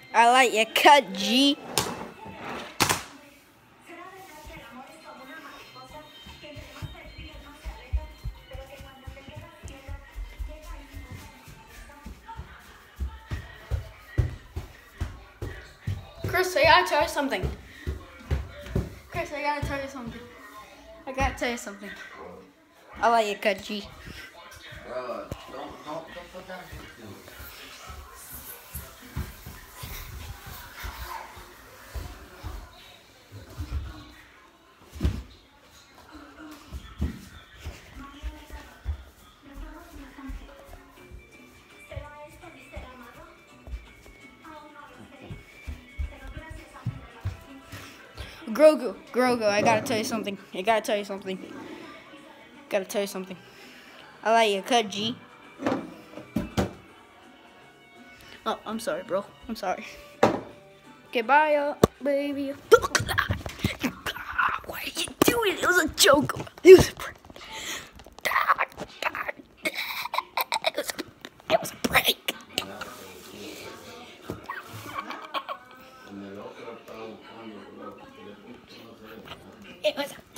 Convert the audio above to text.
I like your cut, G. Chris, I gotta tell you something. Chris, I gotta tell you something. I like your cut, G. Bro, don't put that shit to it. Grogu, I gotta tell you something. I like your cut, G. Oh, I'm sorry, bro. I'm sorry. Okay, bye, baby. What are you doing? It was a joke. It was a prank. It was a prank. It was a